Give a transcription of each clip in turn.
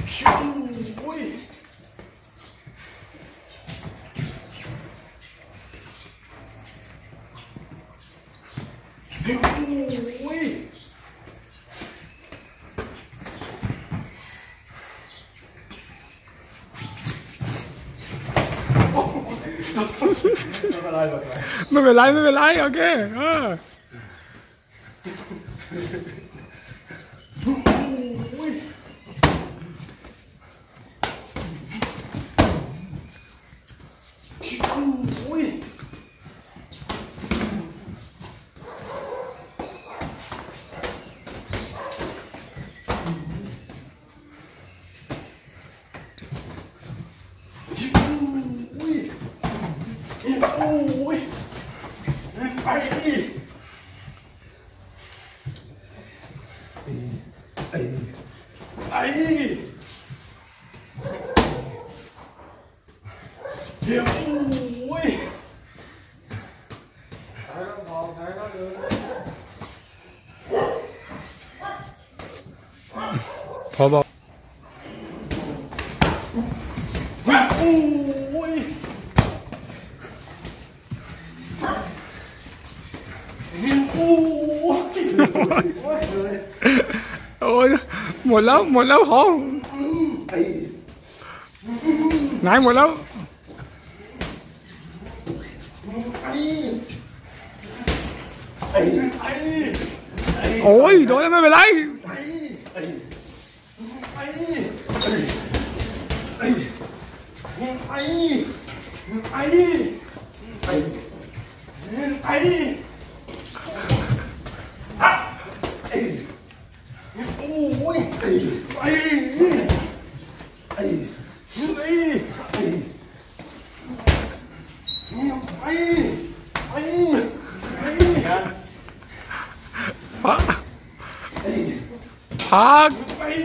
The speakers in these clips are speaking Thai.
อุ้ยอุ้ยไม่เป็นไรไม่เป็นไรโอเคไปดิไอ้เดี๋ยวอุ้ยพอบอกอุ้ยโอ้ยหมดแล้วของไหนหมดแล้วโอ้ยโดนแล้วไม่เป็นไรพัก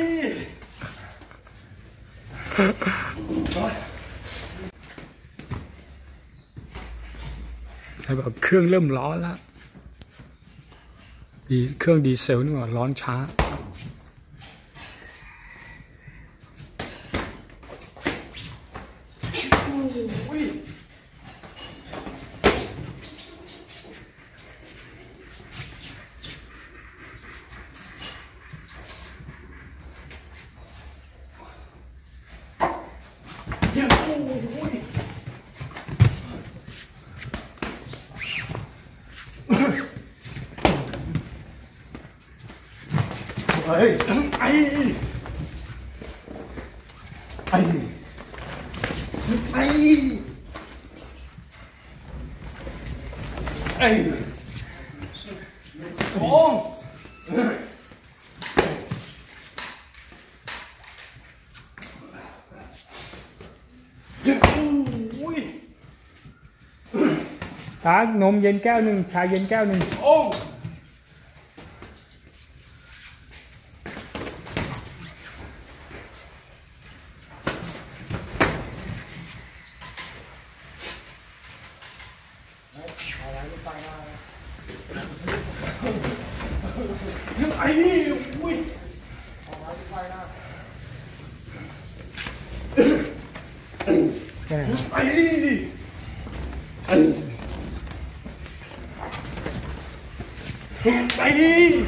ให้แบบเครื่องเริ่มร้อนแล้วเครื่องดีเซลนี่ว่าร้อนช้าตานมเย็นแก้วหนึ่งชาเย็นแก้วหนึ่งโอ้ไอ้นี่อุ้ยไอ้นี่ไปดิ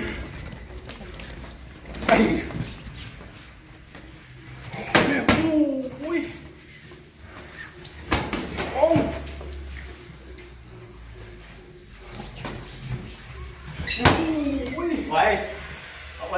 ไปอุ้ยโอ้อุ้ยไปเอาไป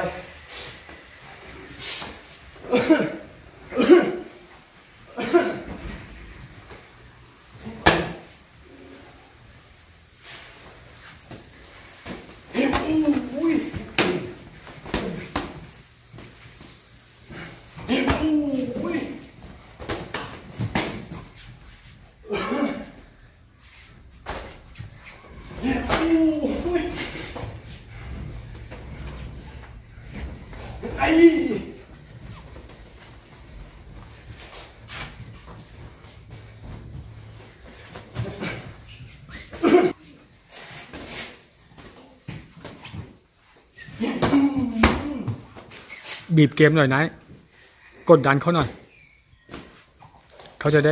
บีบเกมหน่อยนะกดดันเขาหน่อยเขาจะได้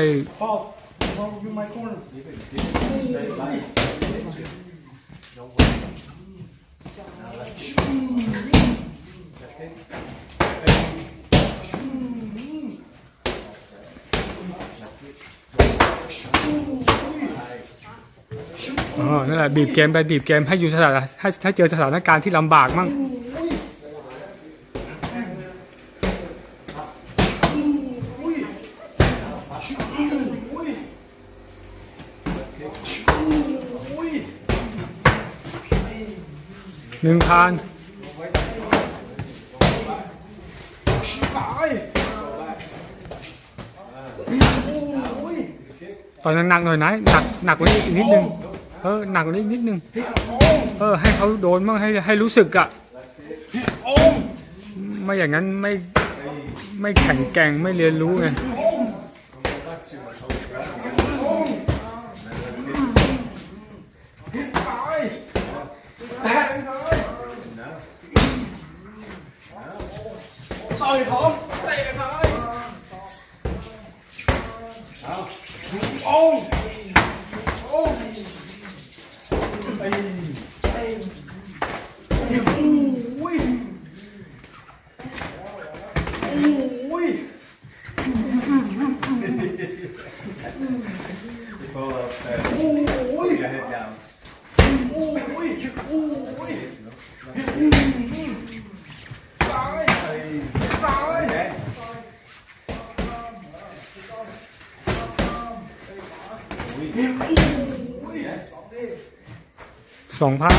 นั่นแหละบีบเกมไปบีบเกมให้อยู่สถานให้เจอสถานการณ์ที่ลำบากมั่ง1,000ต่อยหนักๆหน่อยนะหนักกว่านี้อีกนิดนึงหนักกว่านี้อีกนิดนึงให้เขาโดนมั่งให้รู้สึกอะไม่อย่างนั้นไม่แข็งแกร่งไม่เรียนรู้ไงต่อยท้องเตะท้ายโอ้2,000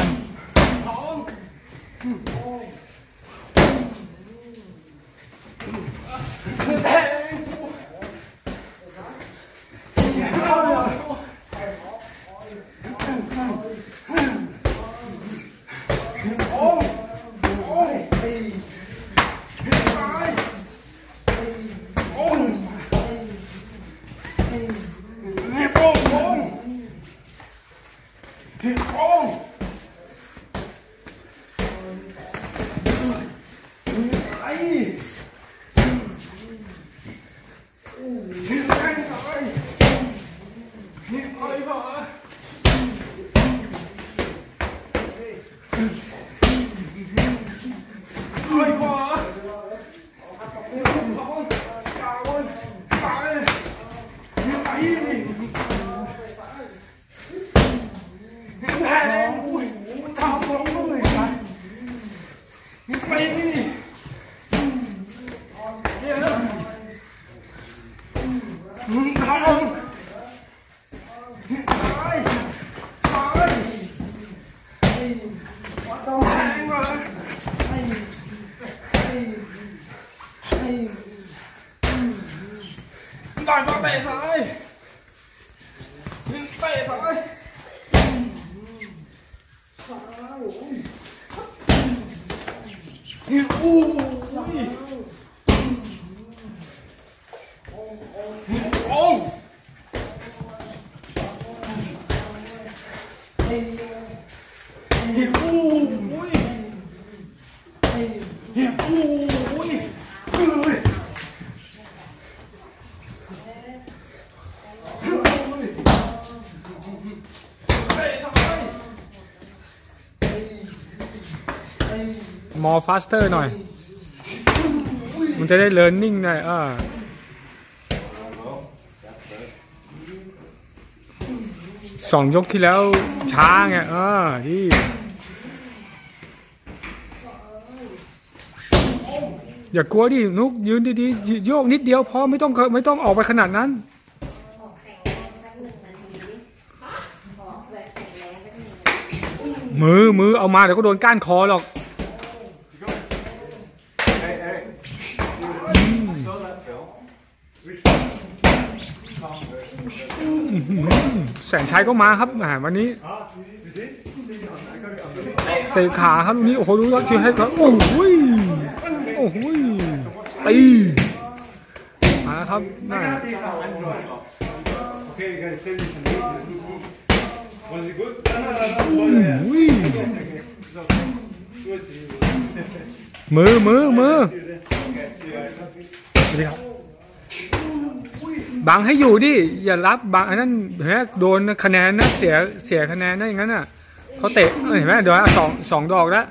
ต่อยมาเตะซ้ายเตะซ้ายmore faster หน่อยมันจะได้ learning หน่อย2 ยกที่แล้วช้าไงที่อย่ากลัวดินุกยืนดีๆโยกนิดเดียวพอไม่ต้องออกไปขนาดนั้นมือเอามาเดี๋ยวก็โดนก้านคอหรอกแสนชัยก็มาครับวันนี้เตะขาครับลูกนี้โอ้โหรู้แล้วชื่อให้ครับโอ้โหตีมาครับน่ามือสวัสดีครับบังให้อยู่ดิอย่ารับบังอันนั้นเห็นไหมโดนคะแนนนะเสียคะแนนนะอย่างนั้นน่ะเขาเตะเห็นไหมเดี๋ยวสองดอกแล้ว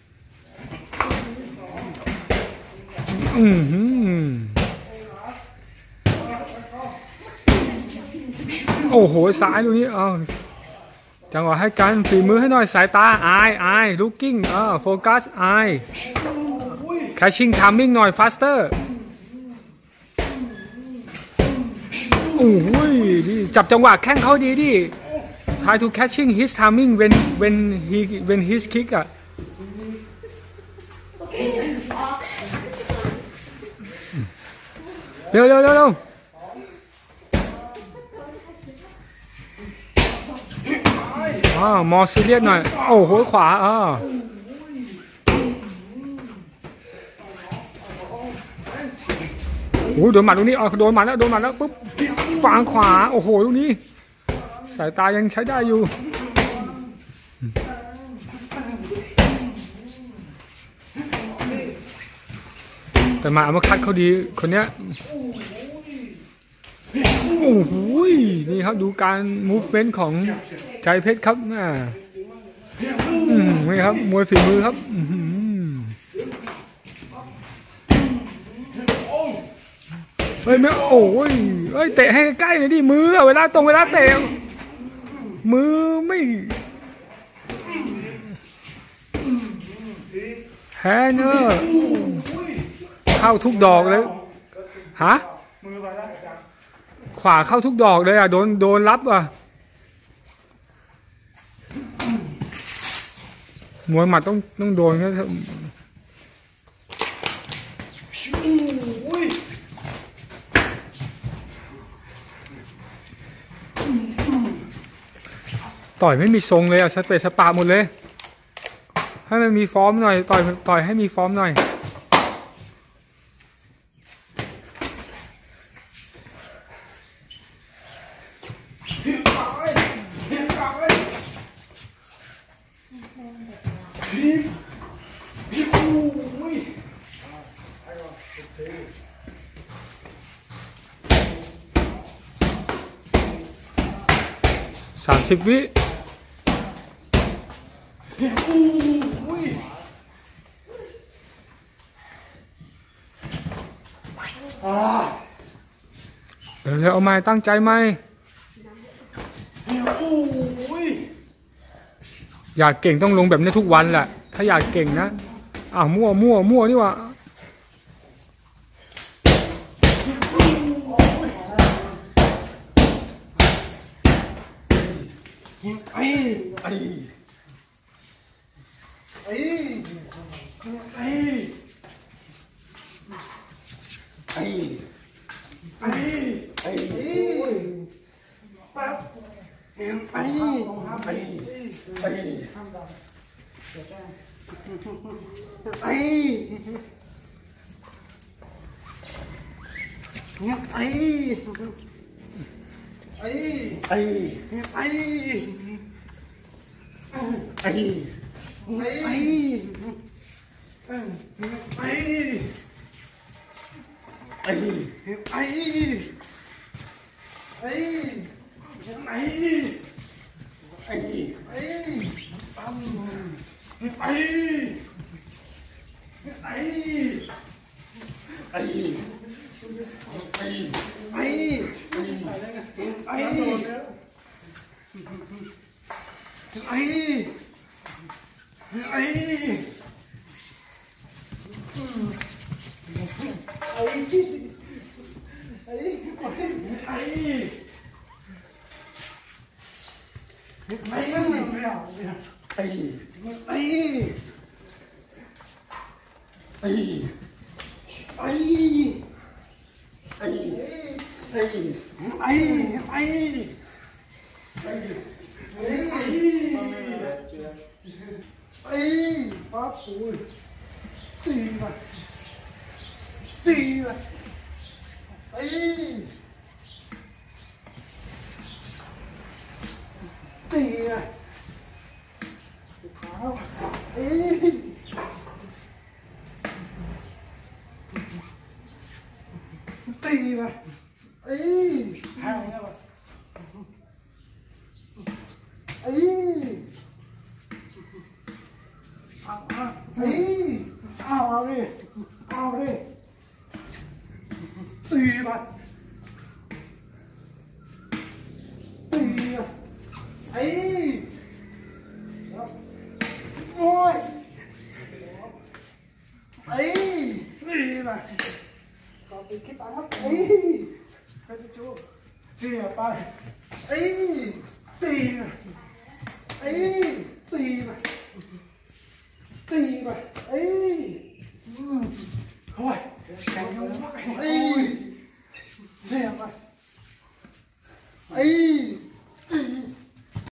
โอ้โหสายดูนี่เอาจังหวะให้กันฝีมือให้หน่อยสายตาอายลุกกิ้งโฟกัสอายแคชชิ่งทัมมิ่งหน่อย faster โอ้โหนี่จับจังหวะแข้งเขาดีดิ try to catching his timing when his kick อ่ะเร็วมอซีเรียสหน่อยโอ้โหขวาโอ้โดนหมัดตรงนี้โดนหมัดแล้วปุ๊บวางขวาโอ้โหตรงนี้สายตายังใช้ได้อยู่แต่มาเอามาคัดเขาดีคนเนี้ยโอ้โหนี่ครับดูการ movement ของใจเพชรครับนี่ครับมวยฝีมือครับเฮ้ยไม่โอ้ยเตะให้ใกล้เลยดิมือเวลาเตะมือไม่แฮนเนอร์เข้าทุกดอกเลยฮะขวาเข้าทุกดอกเลยโดนรับมวยหมัดต้องโดนแค่ต่อยไม่มีทรงเลยสเปซสปาหมดเลยให้มันมีฟอร์มหน่อยต่อยให้มีฟอร์มหน่อย30 วิเร็วเอาไหมตั้งใจไหมอยากเก่งต้องลงแบบนี้ทุกวันแหละถ้าอยากเก่งนะมั่วนี่วะตีไปแทงเข้าไปเอาดิตีไปโอ้ยตีไปก่อนติดคลิปนะครับไปจูเสียไปตีไปตีไปโอ้ยแข็งยังมากเสียไปตี